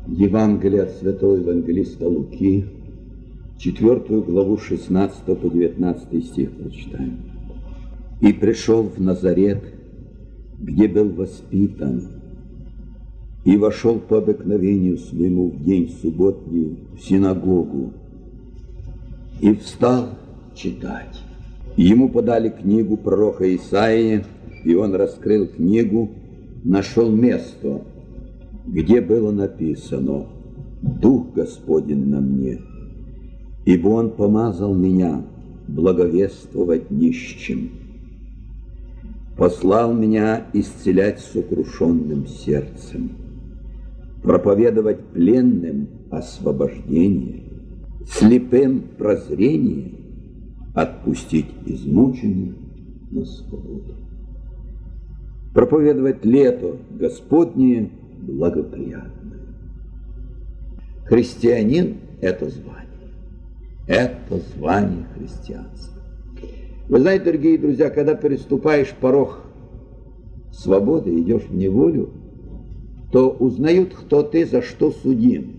Евангелие от святого евангелиста Луки, 4 главу 16 по 19 стих прочитаем. «И пришел в Назарет, где был воспитан, и вошел по обыкновению своему в день субботний в синагогу, и встал читать. Ему подали книгу пророка Исаии, и он раскрыл книгу, нашел место, где было написано: «Дух Господень на мне, ибо Он помазал меня благовествовать нищим, послал меня исцелять сокрушенным сердцем, проповедовать пленным освобождение, слепым прозрение, отпустить измученных на свободу, проповедовать лето Господнее благоприятное». Христианин – это звание. Это звание христианства. Вы знаете, дорогие друзья, когда переступаешь порог свободы, идешь в неволю, то узнают, кто ты, за что судим.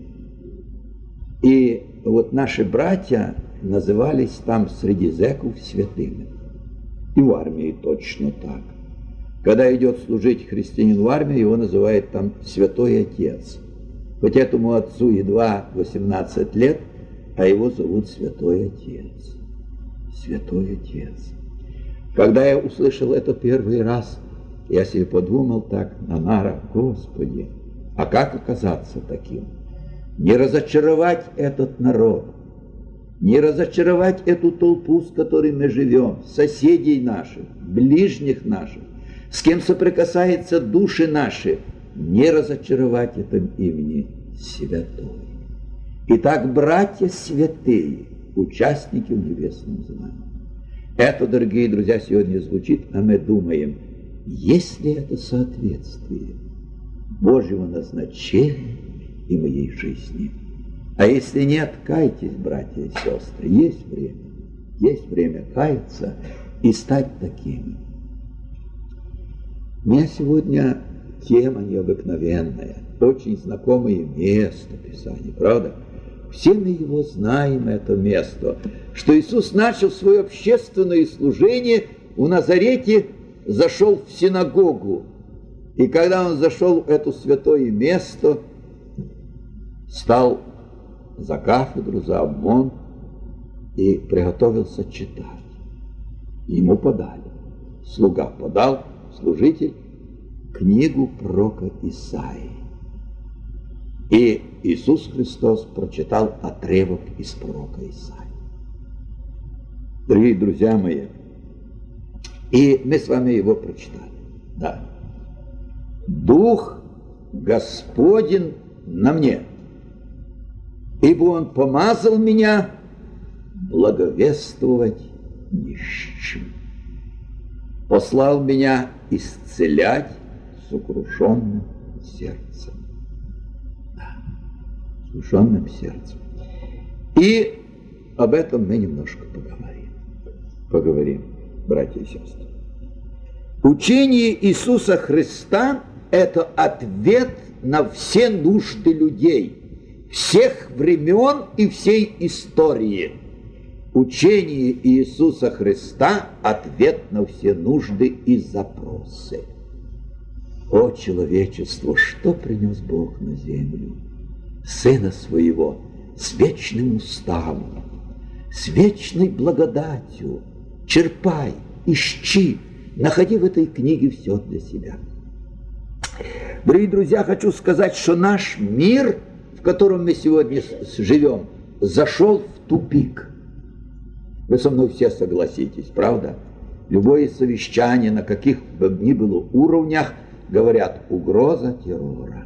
И вот наши братья назывались там среди зэков святыми. И в армии точно так. Когда идет служить христианин в армии, его называют там святой отец. Хоть этому отцу едва 18 лет, а его зовут святой отец. Святой отец. Когда я услышал это первый раз, я себе подумал так на нарах: Господи, а как оказаться таким? Не разочаровать этот народ, не разочаровать эту толпу, с которой мы живем, соседей наших, ближних наших, с кем соприкасаются души наши, не разочаровать этом имени святой. Итак, братья святые, участники в небесном звании. Это, дорогие друзья, сегодня звучит, а мы думаем, есть ли это соответствие Божьего назначения и моей жизни? А если нет, кайтесь, братья и сестры, есть время каяться и стать такими. У меня сегодня тема необыкновенная, очень знакомое место Писания, правда? Все мы его знаем, это место, что Иисус начал свое общественное служение в Назарете, зашел в синагогу. И когда он зашел в это святое место, стал за кафедру, за амвон и приготовился читать. Ему подали. Слуга подал, служитель, книгу пророка Исаии. И Иисус Христос прочитал отрывок из пророка Исаии. Дорогие друзья мои, и мы с вами его прочитали. Да. «Дух Господень на мне, ибо Он помазал меня благовествовать нищим, послал меня исцелять сокрушенным сердцем». Да, сокрушенным сердцем. И об этом мы немножко поговорим, братья и сестры. Учение Иисуса Христа – это ответ на все нужды людей, всех времен и всей истории. Учение Иисуса Христа – ответ на все нужды и запросы. О, человечество, что принес Бог на землю? Сына Своего с вечным уставом, с вечной благодатью. Черпай, ищи, находи в этой книге все для себя. Дорогие друзья, хочу сказать, что наш мир, в котором мы сегодня живем, зашел в тупик. Вы со мной все согласитесь, правда? Любое совещание на каких бы ни было уровнях говорят: угроза террора,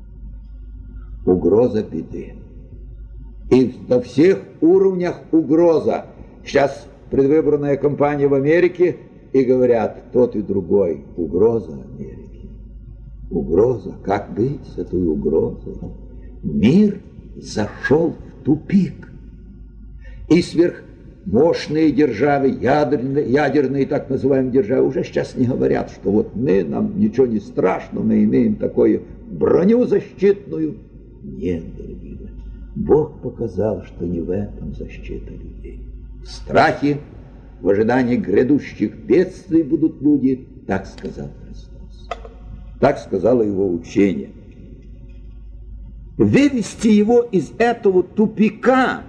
угроза беды. И на всех уровнях угроза. Сейчас предвыборная кампания в Америке, и говорят тот и другой: угроза Америки. Угроза. Как быть с этой угрозой? Мир зашел в тупик. И сверхмощные державы, ядерные так называемые державы, уже сейчас не говорят, что вот нам ничего не страшно, мы имеем такую броню защитную. Нет, дорогие мои, Бог показал, что не в этом защита людей. В страхе, в ожидании грядущих бедствий будут люди, так сказал Христос. Так сказало его учение. Вывести его из этого тупика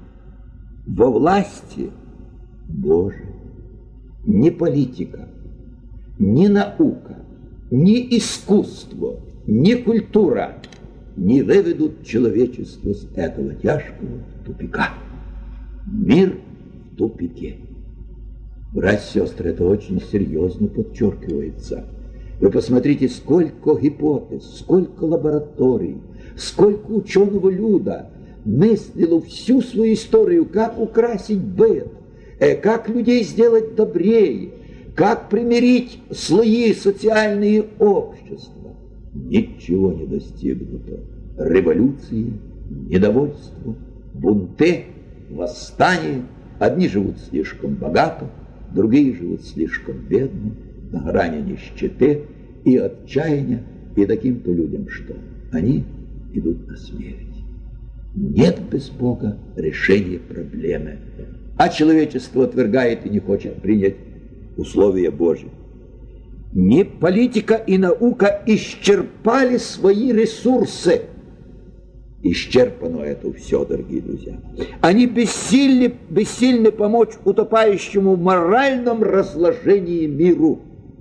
во власти Божией. Ни политика, ни наука, ни искусство, ни культура не выведут человечество с этого тяжкого тупика. Мир в тупике. Братья и сестры, это очень серьезно подчеркивается. Вы посмотрите, сколько гипотез, сколько лабораторий, сколько ученого люда мыслило всю свою историю, как украсить быт, как людей сделать добрее, как примирить слои социальные общества. Ничего не достигнуто. Революции, недовольство, бунты, восстания. Одни живут слишком богато, другие живут слишком бедно, на грани нищеты и отчаяния, и таким-то людям что? Они идут на смерть. Нет без Бога решения проблемы, а человечество отвергает и не хочет принять условия Божьи. Не политика и наука исчерпали свои ресурсы. Исчерпано это все, дорогие друзья. Они бессильны помочь утопающему в моральном разложении миру.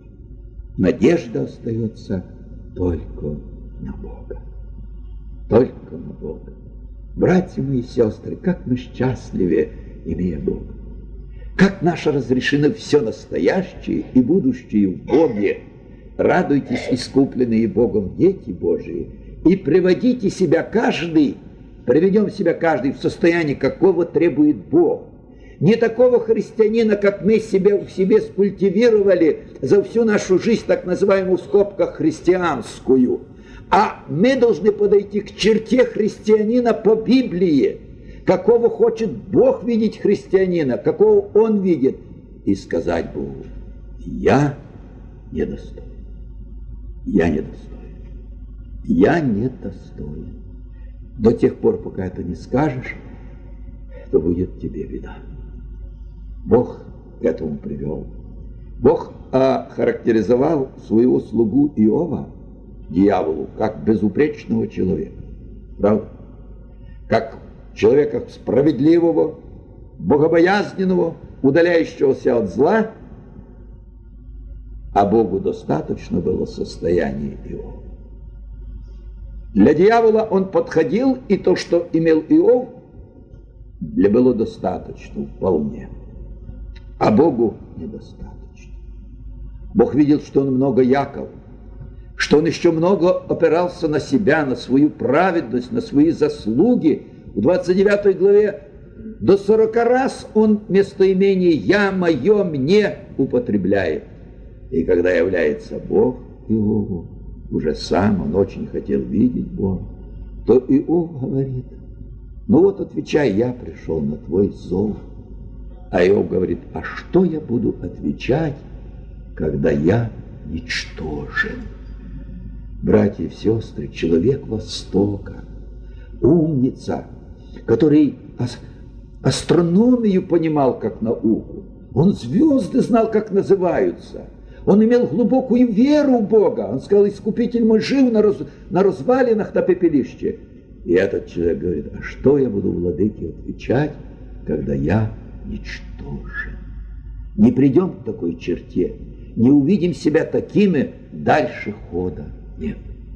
Надежда остается только на Бога. Только на Бога. Братья мои и сестры, как мы счастливы, имея Бога. Как наше разрешено все настоящее и будущее в Боге. Радуйтесь, искупленные Богом дети Божии, и приведем себя каждый в состояние, какого требует Бог. Не такого христианина, как мы в себе скультивировали за всю нашу жизнь, так называемую в скобках христианскую. А мы должны подойти к черте христианина по Библии, какого хочет Бог видеть христианина, какого он видит, и сказать Богу: я недостоин, я недостоин, я недостоин. До тех пор, пока это не скажешь, то будет тебе беда. Бог к этому привел. Бог охарактеризовал своего слугу Иова, дьяволу, как безупречного человека. Правда? Как человека справедливого, богобоязненного, удаляющегося от зла, а Богу достаточно было состояния Иова. Для дьявола он подходил, и то, что имел Иов, было достаточно вполне. А Богу недостаточно. Бог видел, что он много яков, что он еще много опирался на себя, на свою праведность, на свои заслуги. В 29 главе до 40 раз он местоимение «я», «моё», «мне» употребляет. И когда является Бог Иову, уже сам он очень хотел видеть Бога, то Иов говорит: ну вот отвечай, я пришел на твой зов. А Иов говорит: а что я буду отвечать, когда я ничтожен? Братья и сестры, человек Востока, умница, который астрономию понимал как науку, он звезды знал, как называются, он имел глубокую веру в Бога, он сказал: искупитель мой жив на развалинах, на пепелище. И этот человек говорит: а что я буду, владыке, отвечать, когда я ничтожен? Не придем к такой черте, не увидим себя такими дальше хода. Нет.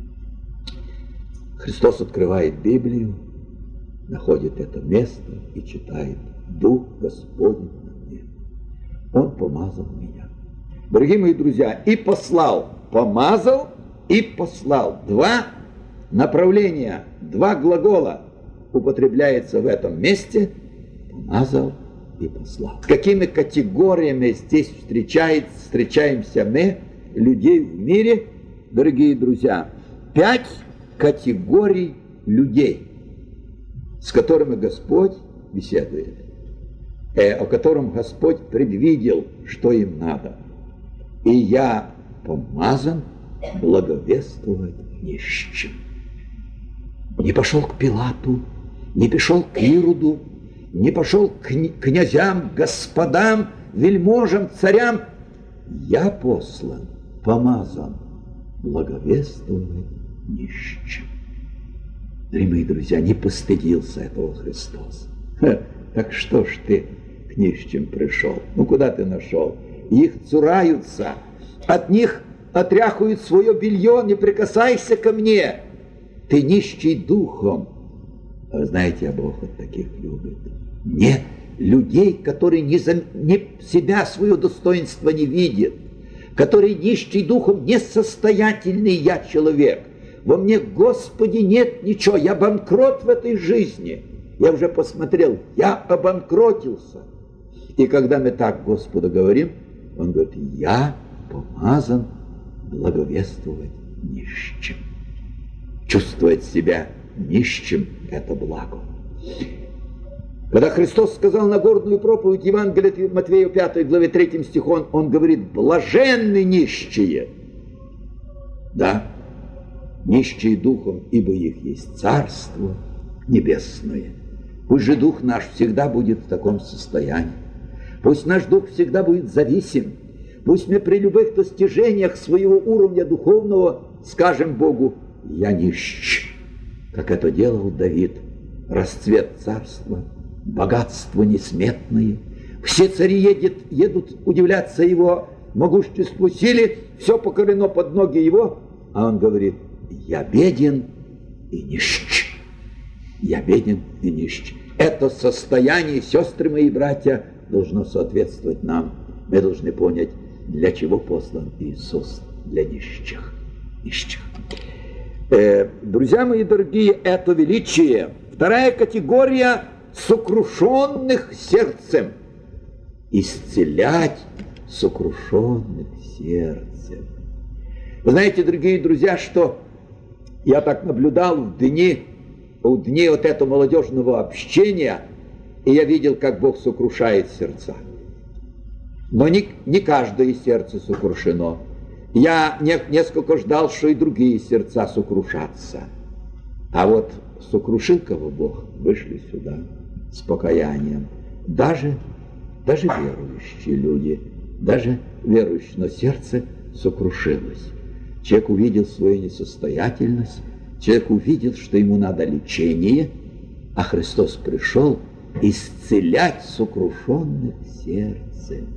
Христос открывает Библию, находит это место и читает: Дух Господень на мне, Он помазал меня. Дорогие мои друзья, и послал, помазал и послал. Два направления, два глагола употребляется в этом месте: помазал и послал. С какими категориями здесь встречаемся мы, людей в мире, дорогие друзья? 5 категорий людей, с которыми Господь беседует, о котором Господь предвидел, что им надо. И я помазан благовествовать нищим. не пошел к Пилату, не пошел к Ироду, не пошел к князям, господам, вельможам, царям. Я послан, помазан, благовествовать нищим. Дорогие друзья, не постыдился этого Христос. Так что ж ты к нищим пришел? Ну, куда ты нашел? Их цураются, от них отряхивают свое белье, не прикасайся ко мне. Ты нищий духом. А вы знаете, а Бог вот таких любит. Нет людей, которые не себя, свое достоинство не видят, которые нищий духом, несостоятельный я человек. Во мне, Господи, нет ничего, я банкрот в этой жизни. Я уже посмотрел, я обанкротился. И когда мы так Господу говорим, Он говорит, я помазан благовествовать нищим. Чувствовать себя нищим – это благо. Когда Христос сказал Нагорную проповедь Евангелия от Матфея 5 главе 3 стихом, Он говорит, блаженны нищие. Да, нищие духом, ибо их есть Царство Небесное. Пусть же дух наш всегда будет в таком состоянии. Пусть наш дух всегда будет зависим. Пусть мы при любых достижениях своего уровня духовного скажем Богу, я нищ, как это делал Давид. Расцвет царства, богатство несметное. Все цари едут удивляться его могуществу, силе, все покорено под ноги его, а он говорит, я беден и нищ. Я беден и нищ. Это состояние, сестры мои, братья, должно соответствовать нам. Мы должны понять, для чего послан Иисус, для нищих. Друзья мои дорогие, это величие. Вторая категория сокрушенных сердцем. Исцелять сокрушенных сердцем. Вы знаете, дорогие друзья, что я так наблюдал в дни вот этого молодежного общения, и я видел, как Бог сокрушает сердца. Но не каждое сердце сокрушено. Я несколько ждал, что и другие сердца сокрушатся. А вот сокрушил кого Бог, вышли сюда с покаянием. Даже верующие люди, даже верующие, но сердце сокрушилось. Человек увидел свою несостоятельность, человек увидел, что ему надо лечение, а Христос пришел исцелять сокрушенных сердцем.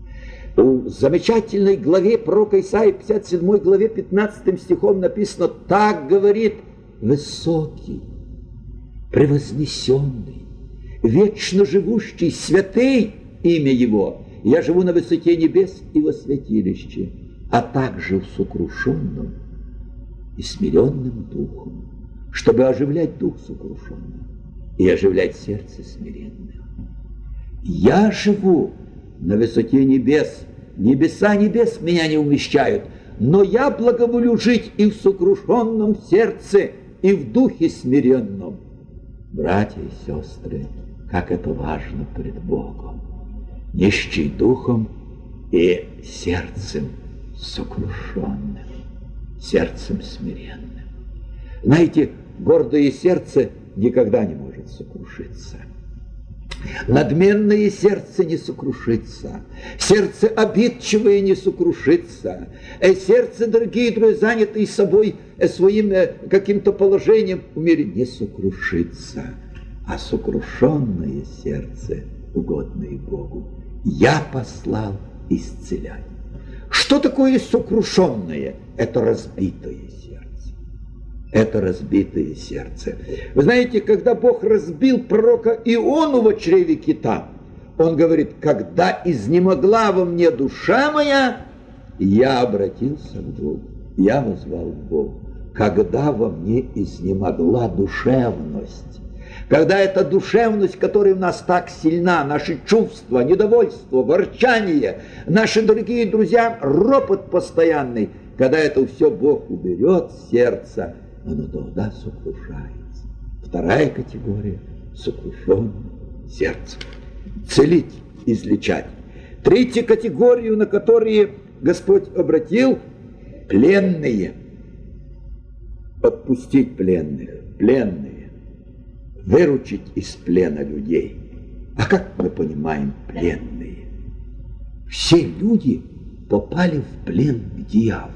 В замечательной главе пророка Исаии, 57 главе, 15 стихом написано, так говорит высокий, превознесенный, вечно живущий, святый имя Его. Я живу на высоте небес и во святилище, а также в сокрушенном и смиренным духом, чтобы оживлять дух сокрушенный и оживлять сердце смиренное. Я живу на высоте небес, небеса небес меня не умещают, но я благоволю жить и в сокрушенном сердце, и в духе смиренном. Братья и сестры, как это важно пред Богом. Нищий духом и сердцем сокрушенным, сердцем смиренным. Знаете, гордое сердце никогда не может сокрушиться. Надменное сердце не сокрушится, сердце обидчивое не сокрушится, сердце, дорогие друзья, занятое собой, своим каким-то положением в мире, не сокрушится, а сокрушенное сердце, угодное Богу, я послал исцелять. Что такое сокрушенное? Это разбитое сердце. Это разбитое сердце. Вы знаете, когда Бог разбил пророка Иону в чреве кита, Он говорит, когда изнемогла во мне душа моя, я обратился к Богу, я возвал к Богу. Когда во мне изнемогла душевность, когда эта душевность, которая у нас так сильна, наши чувства, недовольство, ворчание, наши, дорогие друзья, ропот постоянный, когда это все Бог уберет с сердца, оно тогда сокрушается. Вторая категория – сокрушенное сердце. Целить, излечать. Третья категория, на которую Господь обратил – пленные. Отпустить пленных. пленные, выручить из плена людей. А как мы понимаем пленные? Все люди попали в плен к дьяволу.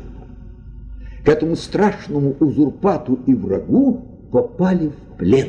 К этому страшному узурпату и врагу попали в плен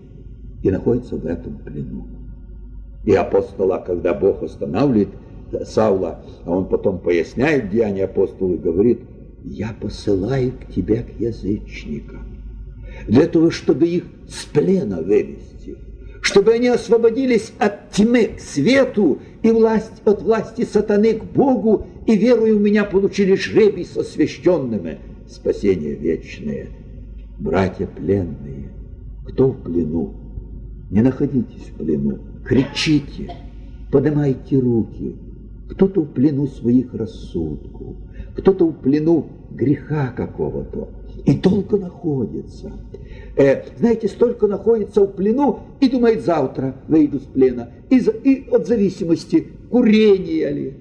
и находятся в этом плену. И апостола, когда Бог останавливает Саула, а он потом поясняет деяния апостола и говорит: «Я посылаю к тебе к язычникам, для того, чтобы их с плена вывести, чтобы они освободились от тьмы к свету и от власти сатаны к Богу, и верою в меня получили жребий с освященными, спасение вечное». Братья пленные, кто в плену? Не находитесь в плену, кричите, поднимайте руки. Кто-то в плену своих рассудков, кто-то в плену греха какого-то, и долго находится. Знаете, столько находится в плену и думает: завтра выйду с плена. И от зависимости, курения ли,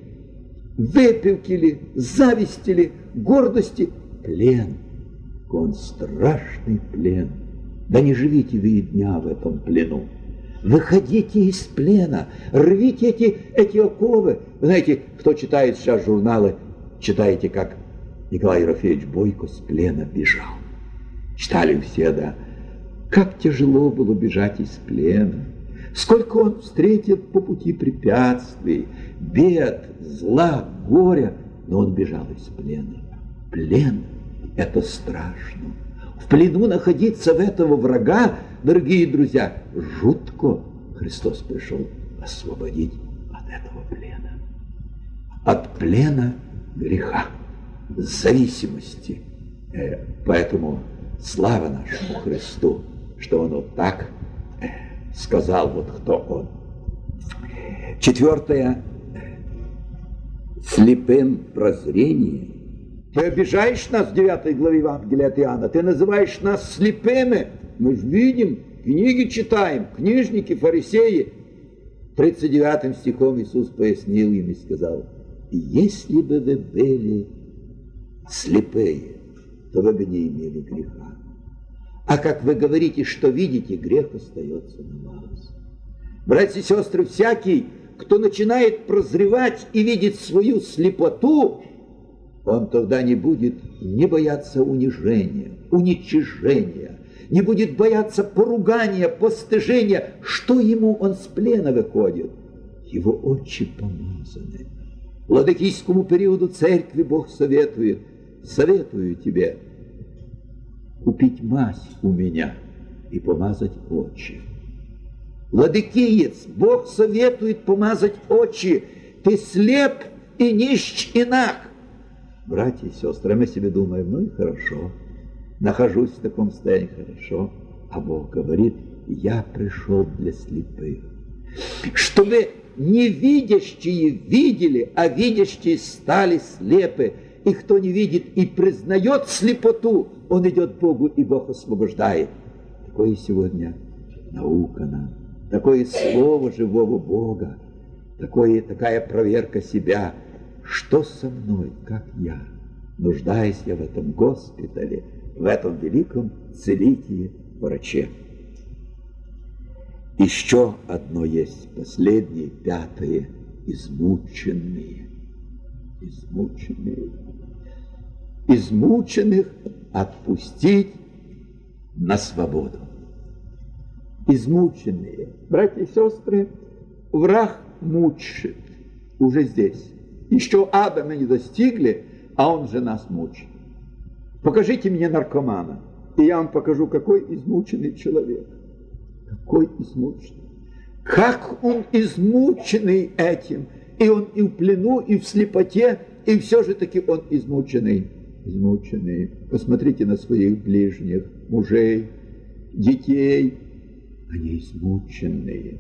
выпивки ли, зависти ли, гордости. Плен, он страшный плен. Да не живите вы и дня в этом плену. Выходите из плена, рвите эти оковы. Вы знаете, кто читает сейчас журналы, читаете, как Николай Ерофеевич Бойко с плена бежал. Читали все, да? Как тяжело было бежать из плена. Сколько он встретил по пути препятствий, бед, зла, горя, но он бежал из плена. Плен – это страшно. В плену находиться в этого врага, дорогие друзья, жутко. Христос пришел освободить от этого плена. От плена греха, зависимости. Поэтому слава нашему Христу, что Он вот так сказал, вот кто Он. Четвертое. Слепым прозрение. Ты обижаешь нас в 9 главе Евангелия от Иоанна, ты называешь нас слепыми. Мы же видим, книги читаем, книжники, фарисеи. 39 стихом Иисус пояснил им и сказал: если бы вы были слепые, то вы бы не имели греха. А как вы говорите, что видите, грех остается на вас. Братья и сестры, всякий, кто начинает прозревать и видеть свою слепоту, он тогда не будет не бояться унижения, уничижения, не будет бояться поругания, постыжения. Что ему он с плена выходит? Его очи помазаны. Ладокийскому периоду церкви Бог советует: советую тебе купить мазь у меня и помазать очи. Ладокиец, Бог советует помазать очи. Ты слеп и нищ и наг. Братья и сестры, мы себе думаем: ну и хорошо, нахожусь в таком состоянии, хорошо. А Бог говорит: я пришел для слепых, чтобы невидящие видели, а видящие стали слепы. И кто не видит и признает слепоту, он идет к Богу, и Бог освобождает. Такое сегодня наука нам, такое слово живого Бога, такая проверка себя. Что со мной, как я? Нуждаюсь я в этом госпитале, в этом великом целителе, враче. Еще одно есть, последнее, пятое: измученные. Измученные. Измученных отпустить на свободу. Измученные. Братья и сестры, враг мучит уже здесь. Еще ада мы не достигли, а он же нас мучит. Покажите мне наркомана, и я вам покажу, какой измученный человек. Какой измученный. Как он измученный этим. И он и в плену, и в слепоте, и все же таки он измученный. Измученный. Посмотрите на своих ближних, мужей, детей. Они измученные.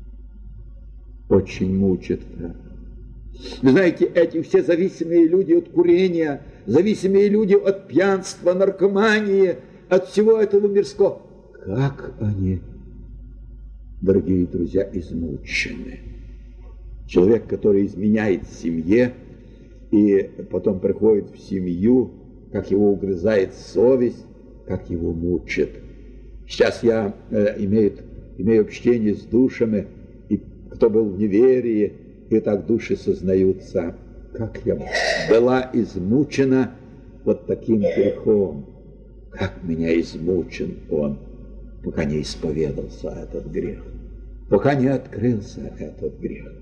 Очень мучат враг. Вы знаете, эти все зависимые люди от курения, зависимые люди от пьянства, наркомании, от всего этого мирского. Как они, дорогие друзья, измучены. Человек, который изменяет семье и потом приходит в семью, как его угрызает совесть, как его мучит. Сейчас я имею общение с душами, и кто был в неверии, и так души сознаются, как я была измучена вот таким грехом, как меня измучен он, пока не исповедался этот грех, пока не открылся этот грех.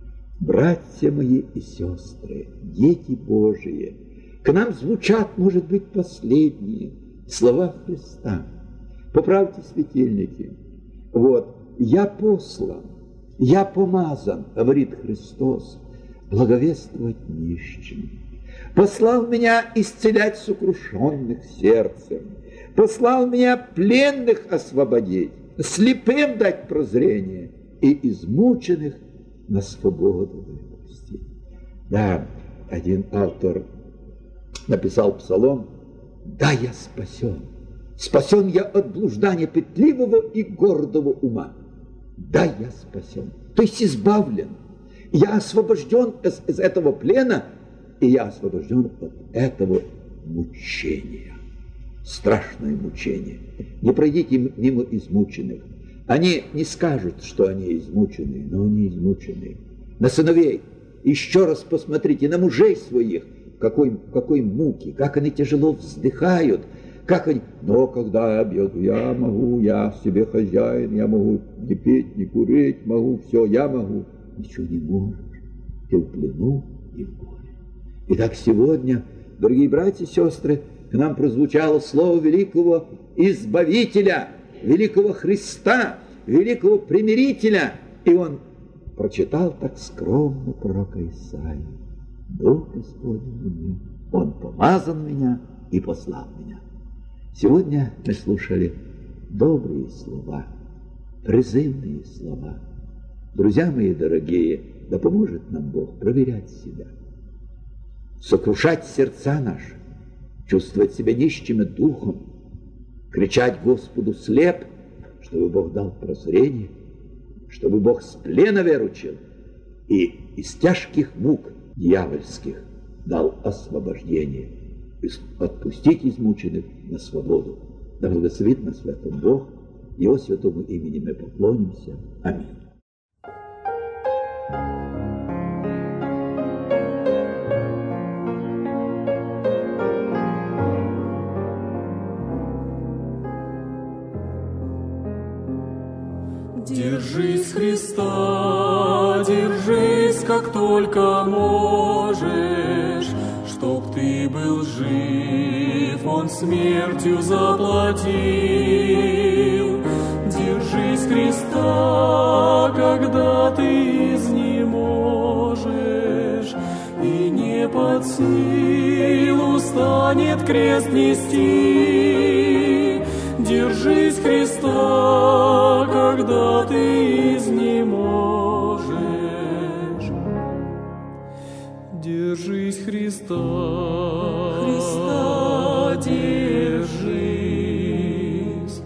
Братья мои и сестры, дети Божии, к нам звучат, может быть, последние слова Христа. Поправьте светильники. Вот, я послан, я помазан, говорит Христос, благовествовать нищим. Послал меня исцелять сокрушенных сердцем, послал меня пленных освободить, слепым дать прозрение и измученных на свободу выпустить. Да, один автор написал псалом: «Да, я спасен, спасен я от блуждания пытливого и гордого ума. Да, я спасен, то есть избавлен, я освобожден из этого плена, и я освобожден от этого мучения». Страшное мучение. Не пройдите мимо измученных. Они не скажут, что они измучены, но они измучены. На сыновей еще раз посмотрите, на мужей своих, какой муки, как они тяжело вздыхают, как они... Но когда я могу, я себе хозяин, я могу не петь, не курить, могу все, я могу. Ничего не можешь. Ты в плену и в горе. Итак, сегодня, дорогие братья и сестры, к нам прозвучало слово великого Избавителя, великого Христа, великого Примирителя. И он прочитал так скромно пророка Исаию: «Дух Господень мне, Он помазан меня и послал меня». Сегодня мы слушали добрые слова, призывные слова. Друзья мои дорогие, да поможет нам Бог проверять себя, сокрушать сердца наши, чувствовать себя нищими духом, кричать Господу слеп, чтобы Бог дал прозрение, чтобы Бог с плена выручил и из тяжких мук дьявольских дал освобождение, отпустить измученных на свободу. Да благословит нас в этом Бог, Его святому имени мы поклонимся. Аминь. Держись Христа, держись, как только можешь, чтоб ты был жив, Он смертью заплатил. Держись Христа, когда ты изнеможешь, и не под силу станет крест нести. Держись Христа, когда ты изнеможешь. Держись Христа, Христа держись.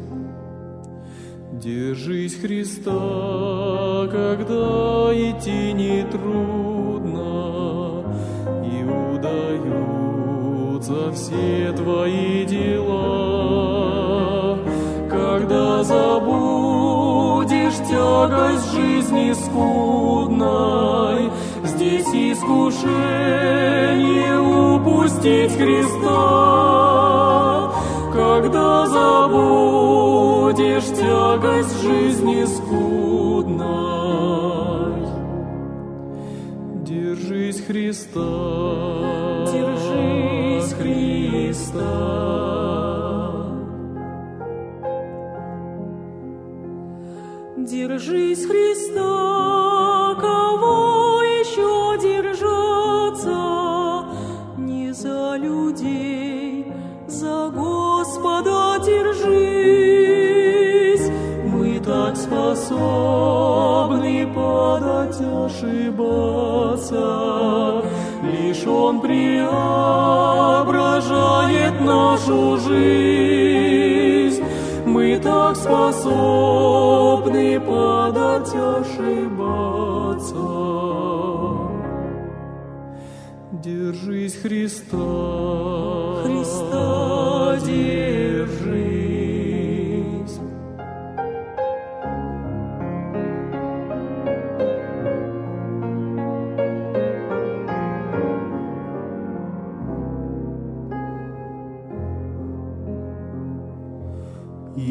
Держись Христа, когда идти нетрудно, и удаются все твои дела. Когда забудешь тягость жизни скудной, здесь искушение упустить Христа. Когда забудешь тягость жизни скудной, держись Христа, держись Христа. Держись Христа, кого еще держаться? Не за людей, за Господа держись. Мы так способны падать, ошибаться, лишь Он преображает нашу жизнь. Мы так способны падать, ошибаться. Держись Христа, Христа держись.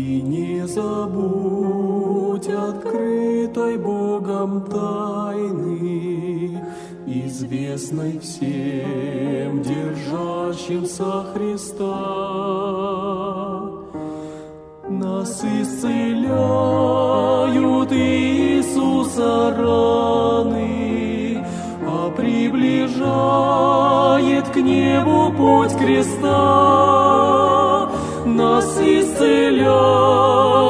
И не забудь открытой Богом тайны, известной всем держащим со Христа. Нас исцеляют Иисуса раны, а приближает к небу путь креста. Нас исцеляют